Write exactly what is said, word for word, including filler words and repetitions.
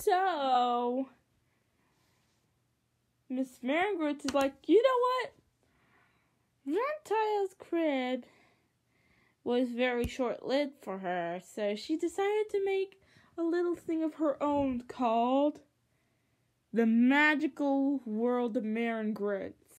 So, Miss Margaret is like, you know what? Reptile's crib was very short-lived for her, so she decided to make a little thing of her own called The Magical World of Margaret.